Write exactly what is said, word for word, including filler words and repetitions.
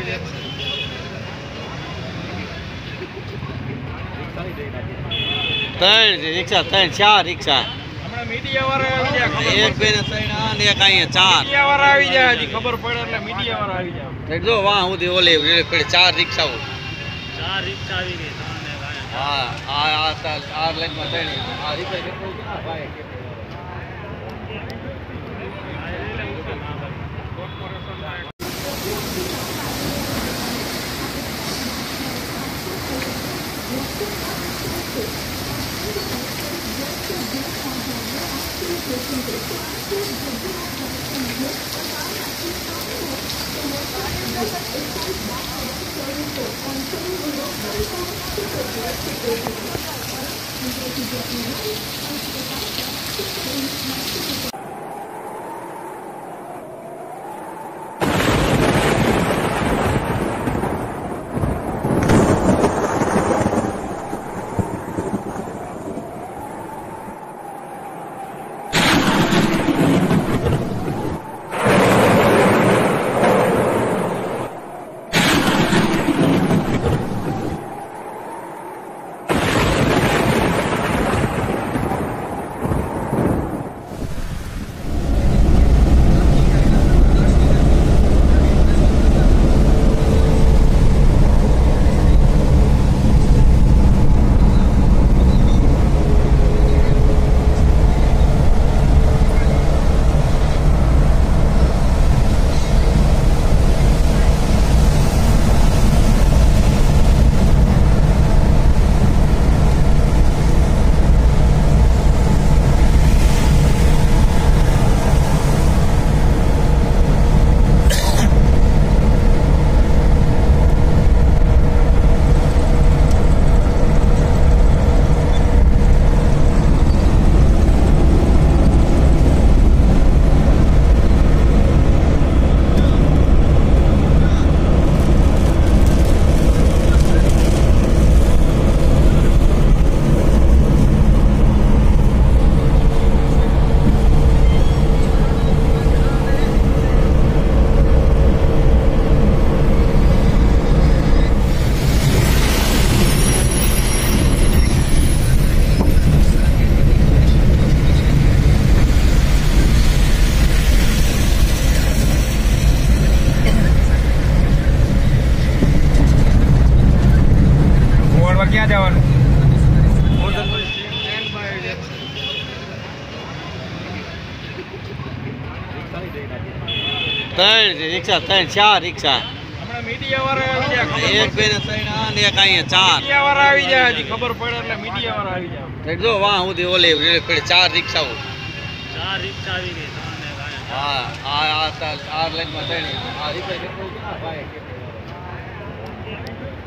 ત્રણ રિક્ષા ત્રણ ચાર રિક્ષા હમણાં મીડિયા વાળા આવી જાય એક બે ને ત્રણ આ ને એક અહીંયા ચાર મીડિયા વાળા આવી જાય હજી ખબર પડે એટલે મીડિયા વાળા આવી જાય જો વાહ સુધી ઓલે પડે ચાર રિક્ષાઓ ચાર રિક્ષા આવી ગઈ હા આ આ આ લાઈનમાં ત્રણ આ રિક્ષા કેટલું ના ભાઈ ક્યાં જવાનું ત્રણ રિક્ષા ત્રણ ચાર રિક્ષા હમણાં મીડિયા વાળા આવી જાય એક બે ને ત્રણ આ ને એક અહીંયા ચાર મીડિયા વાળા આવી જાય હજી ખબર પડે એટલે મીડિયા વાળા આવી જાય જો વાહ સુધી ઓલે પડે ચાર રિક્ષાઓ ચાર રિક્ષા આવી ગઈ હા આ આ આ લાઈનમાં ત્રણ આ રિક્ષા કેટલું ના ભાઈ